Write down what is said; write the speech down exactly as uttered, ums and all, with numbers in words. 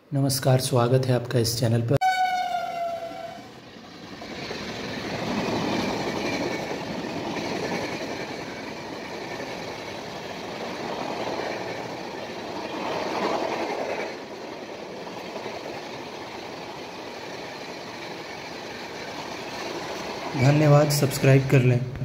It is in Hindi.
नमस्कार, स्वागत है आपका इस चैनल पर। धन्यवाद, सब्सक्राइब कर लें।